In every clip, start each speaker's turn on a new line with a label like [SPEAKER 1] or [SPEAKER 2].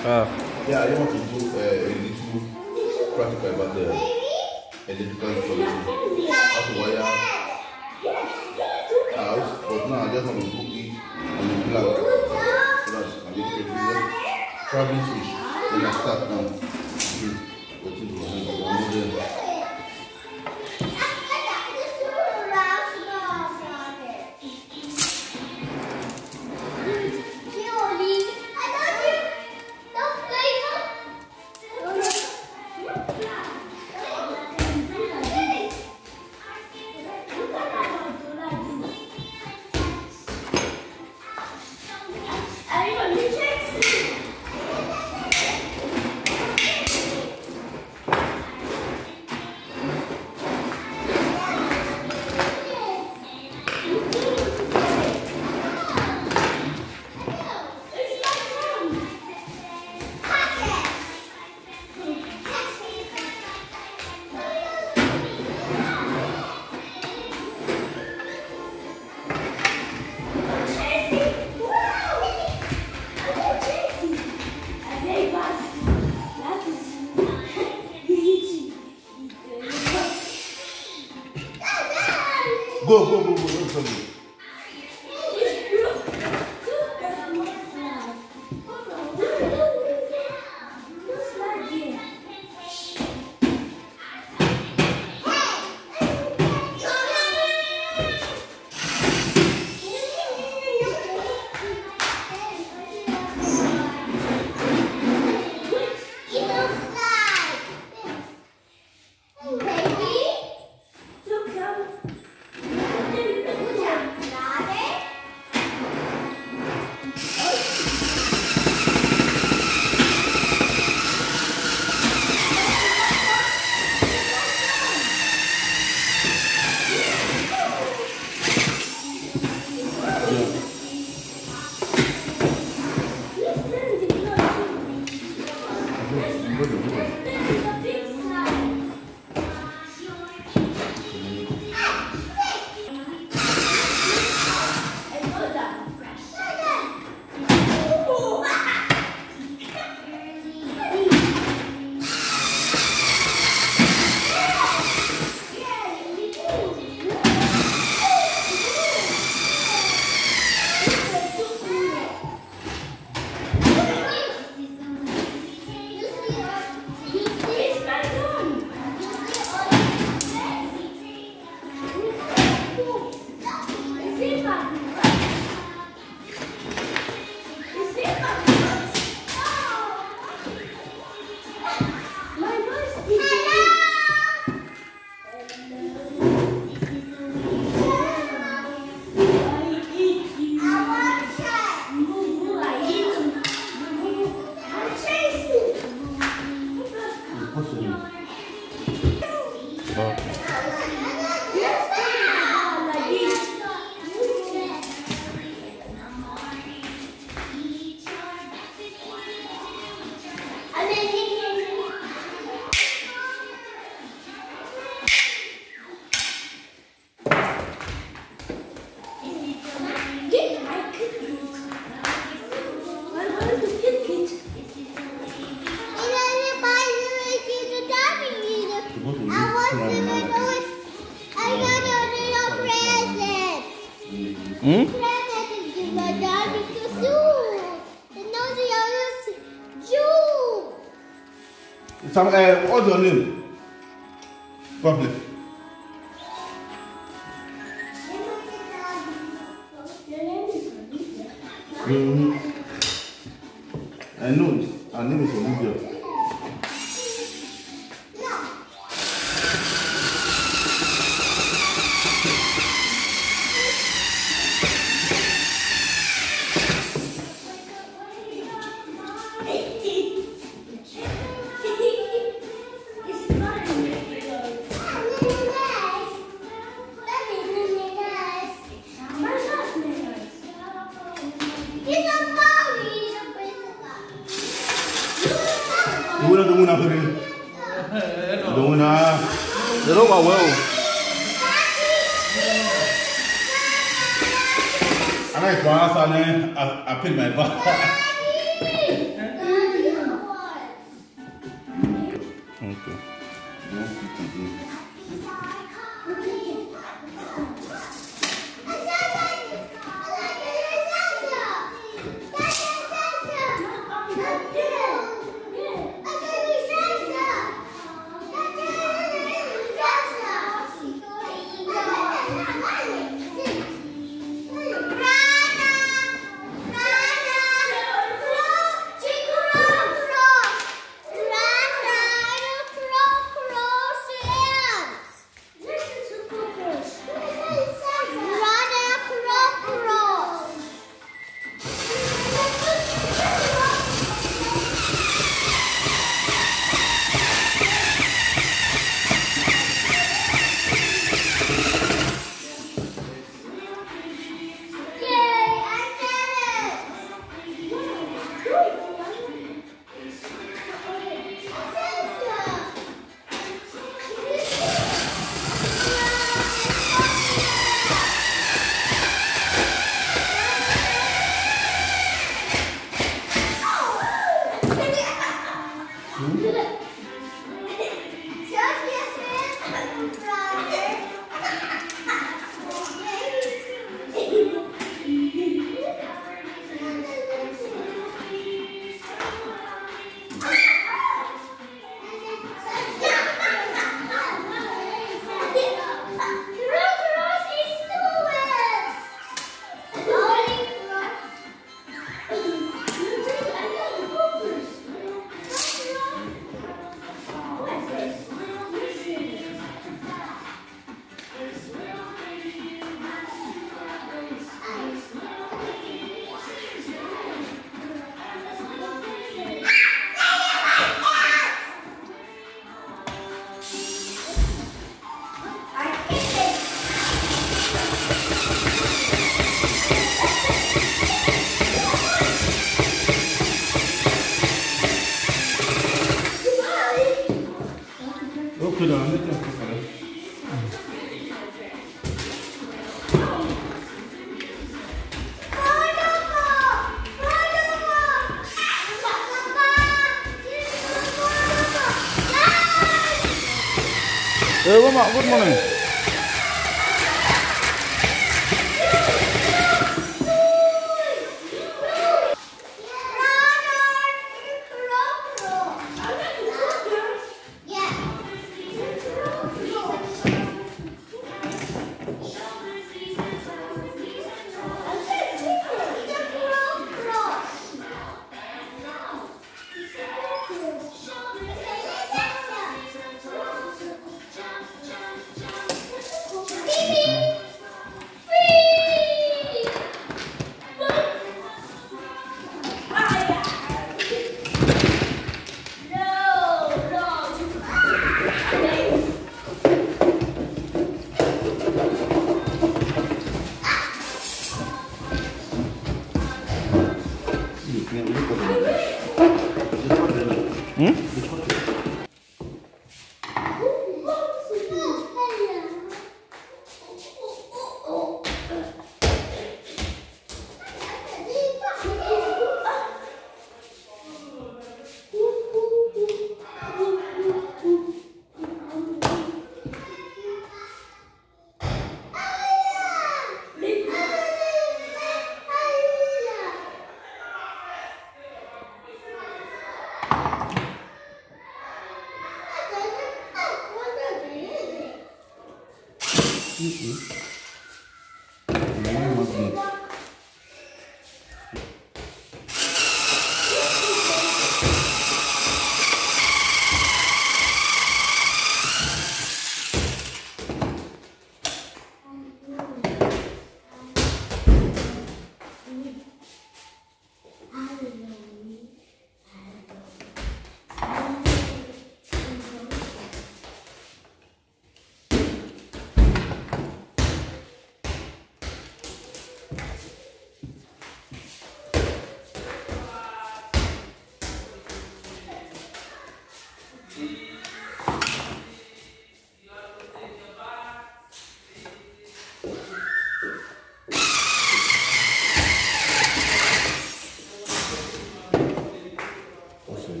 [SPEAKER 1] Yeah, I want to do a little practical about the electrical installation. How to wire house, but now I just want to put it on the plug so that I can just traveling switch. Then I start now. Go, no problem. What's your name? Public. I know. Her name is Olivia. They don't go well. I like to answer, I paid my back. Okay. Don't put it in.
[SPEAKER 2] Mak, good morning.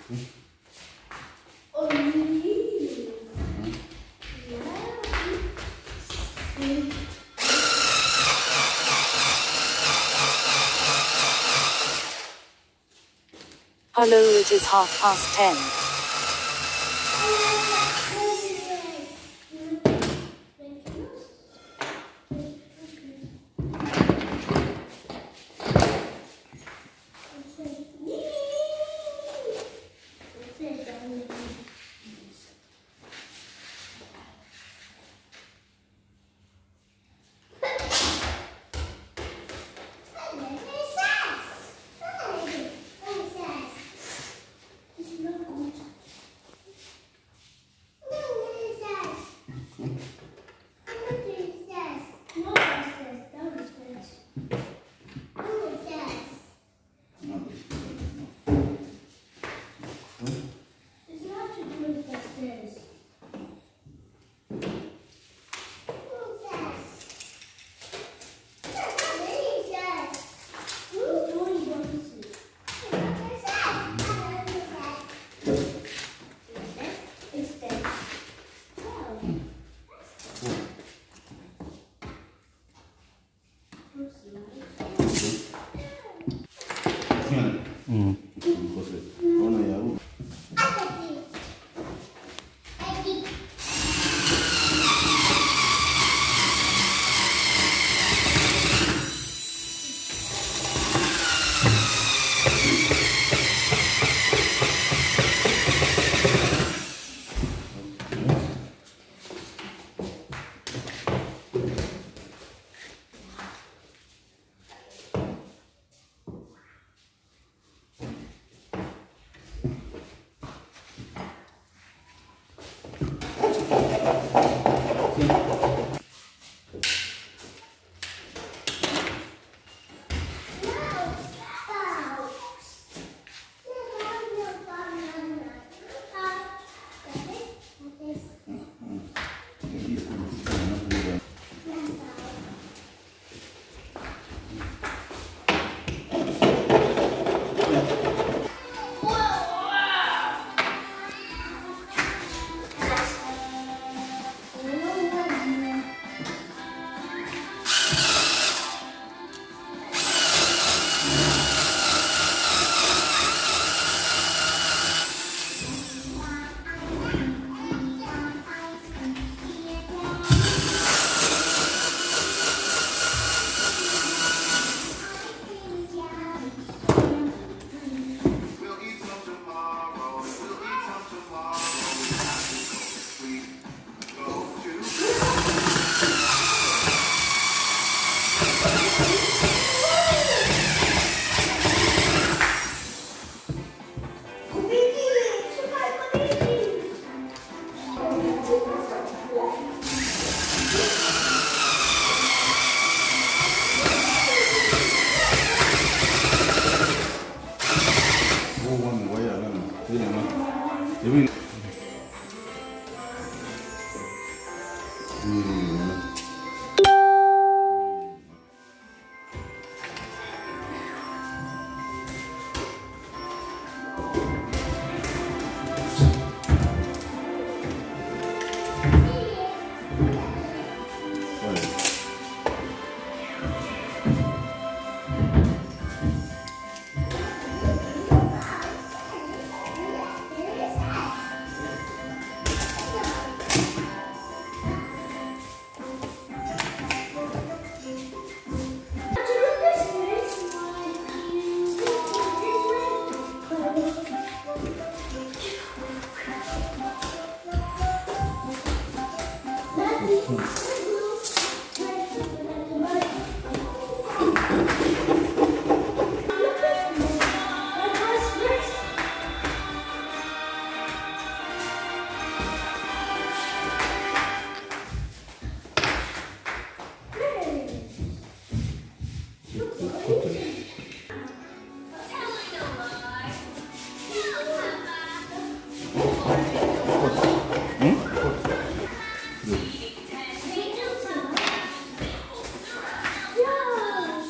[SPEAKER 2] Hello, it is 10:30.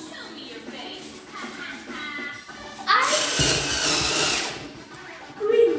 [SPEAKER 3] Green.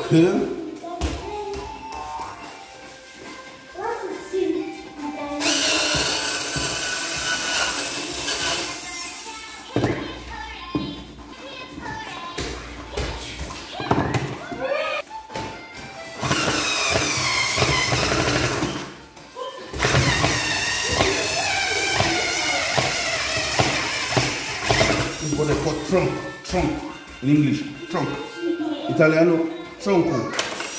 [SPEAKER 1] Okay. This is what they call trunk in English, trunk. Italiano, tronco.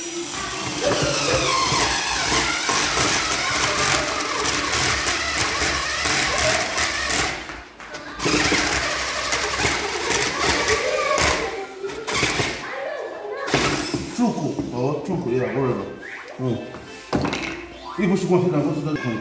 [SPEAKER 1] Tronco, yeah, whatever. Even she wants to go to the trunk.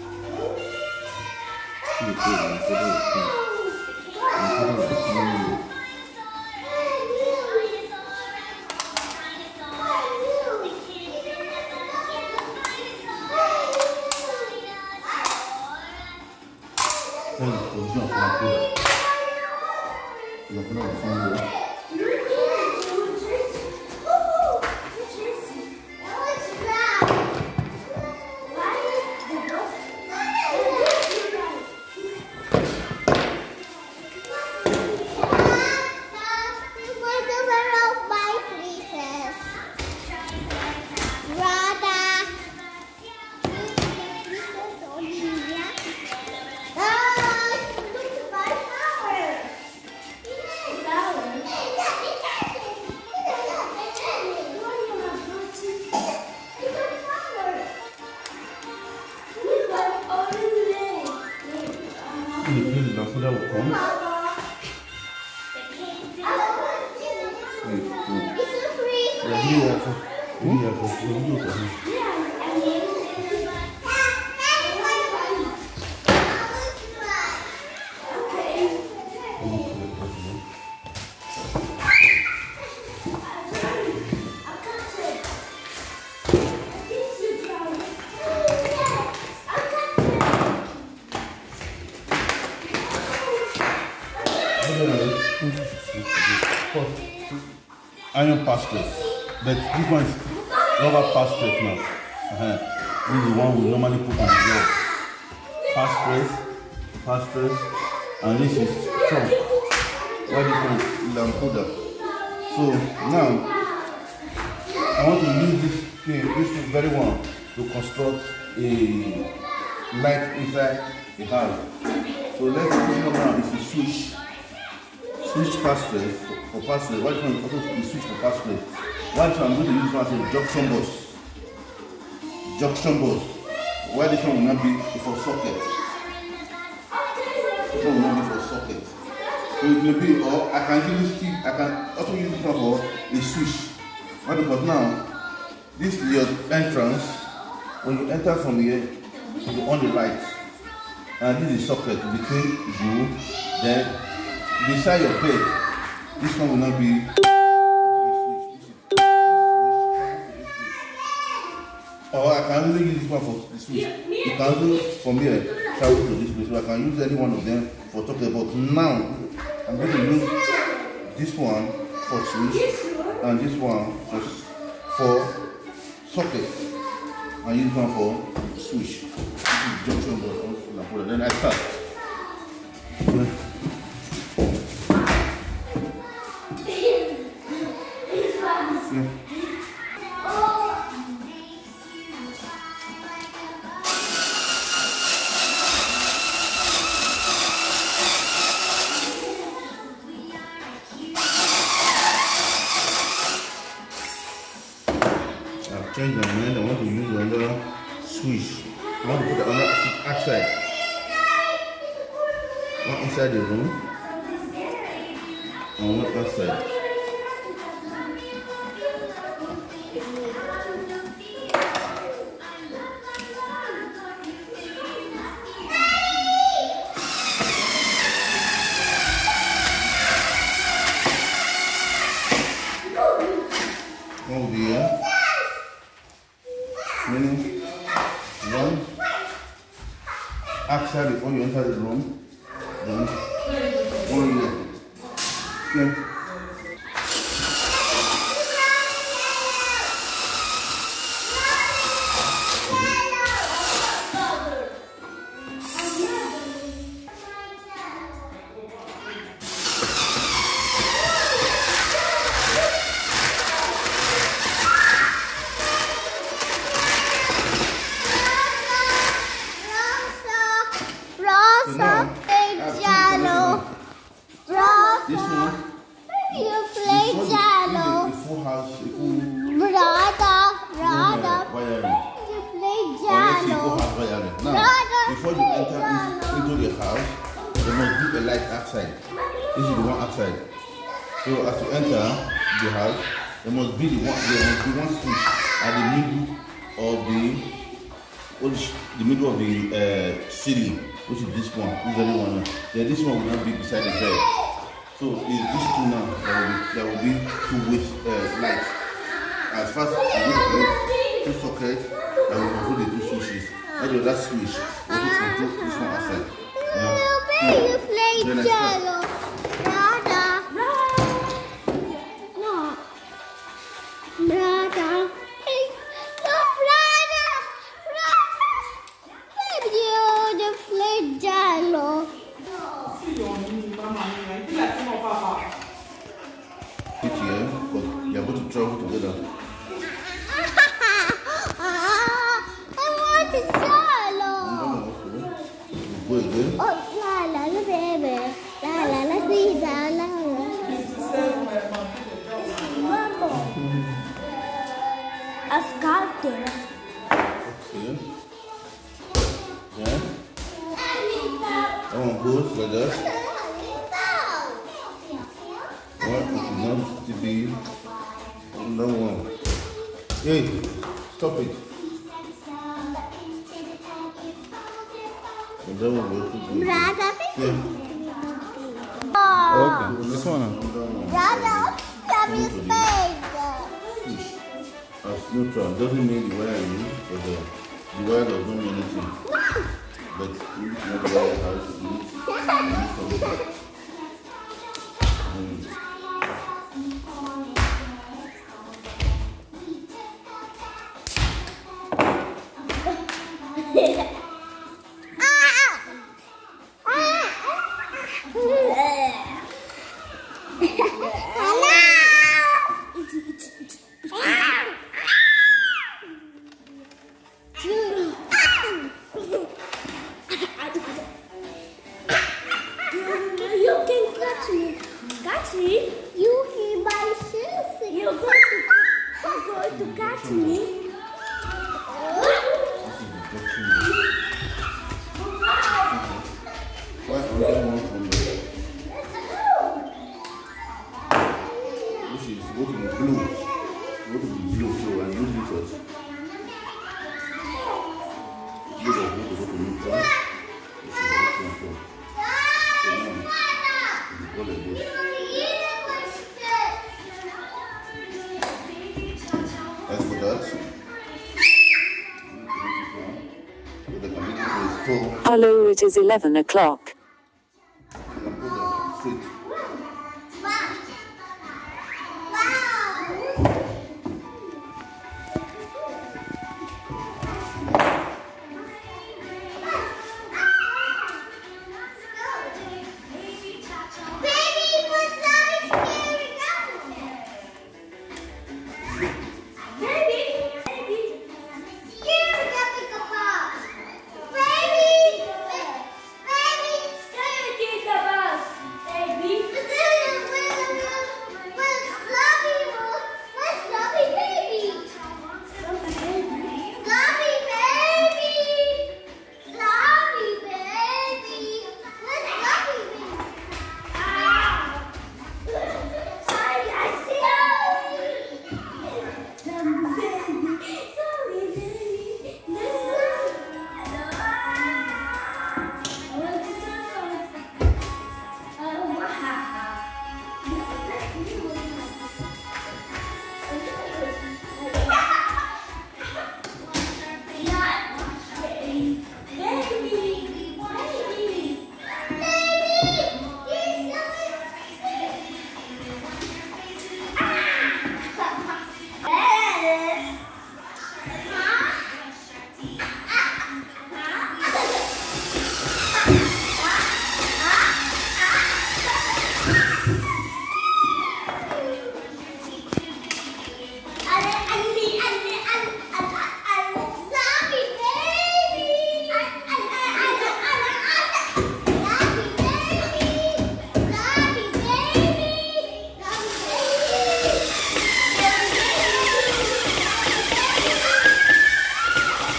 [SPEAKER 1] Iron pastures, but this one is rubber pastures now. This is the one we normally put on the wall. Pastures, and this is trunk. Why this one is lampuda. So now I want to use this very one to construct a light inside the house. So let's use one now is a switch pastures for pastures. Why this one is also a switch for pastures. Why this one I'm going to use one as a junction box. Why this one will not be for socket. This one will not be for socket. So it will be, or I can also use this one for a switch. Why? Because now this is your entrance. When you enter from here, you on the light. And this is socket between you, then beside your bed. This one will not be. Or I can only use this one for the switch. You can also from here travel to this place. So I can use any one of them for talking about. Now I'm going to use this one for switch and this one for socket. And use one for switch. This is junction box. Then I start. Change my mind. I want to use another switch. I want to put another switch outside. One inside the room and one outside. One will be here. Meaning one outside before you enter the room, then one here. Okay. light outside. This is the one outside. So as you enter the house, there must be one switch at the middle of the ceiling, which is this one. This is the only one. Then this one will not be beside the bed. So it's these two now that will be two-way lights. As fast as you get two sockets, that will control the two switches. And the other switch will control this one outside.
[SPEAKER 3] You play jello. Brother. No. Brother. Hey. No, brother. Baby, you play jello.
[SPEAKER 1] Sit here, because you are going to travel together.
[SPEAKER 3] I want the jello.
[SPEAKER 1] Go again.
[SPEAKER 3] Oh, la la la baby. La la la see la la la. A sculptor.
[SPEAKER 1] Okay. Yeah. That one goes like that. What is not to be on that one? Hey, stop it. That one goes to be.
[SPEAKER 3] Brother.
[SPEAKER 1] Yeah.
[SPEAKER 4] Okay, this one.
[SPEAKER 3] Brother, have you space?
[SPEAKER 1] As neutral doesn't mean the wire you, but the wire does not mean anything. But you need to know the wire has to do
[SPEAKER 3] To catch me.
[SPEAKER 1] This is go to the blue. Go to the blue, so I use this as go to neutral. This is so now, you go like this. As for that,
[SPEAKER 2] Hello, it is 11 o'clock.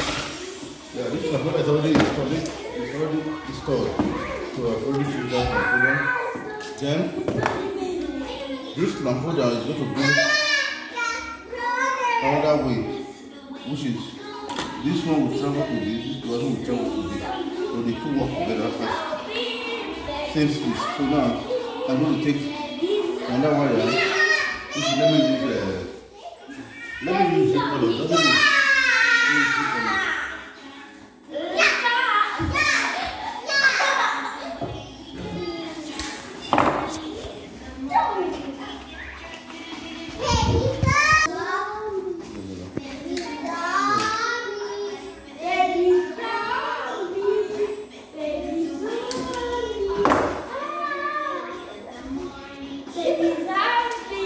[SPEAKER 1] It's already installed. So I've already filled out Then this lampoda is going to go another way, which is this one will travel to this one will travel to this. So the two work together first. Same speed. So now I'm going to take another wire. Let me use this color.